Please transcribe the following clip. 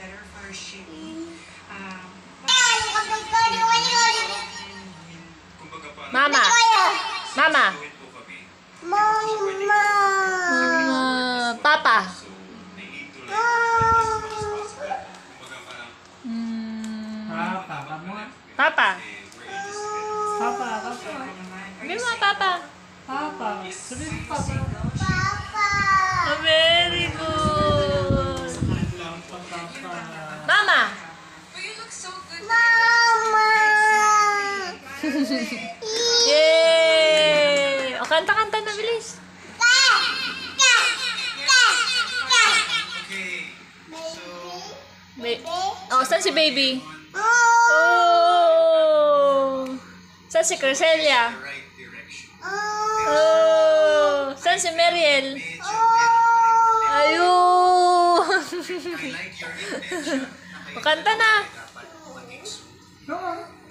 better for shape. Mama. Mama. Papa. Papa. Papa. Sabi mo, Papa. Papa. Sabi mo, Papa. Oh, very good. Mama. Yay! O, kanta-kanta na, bilis. Oh, saan si baby? Oh! Saan si Crescelia? Oh! Saan si Mariel? Ayun! O, kanta na. No.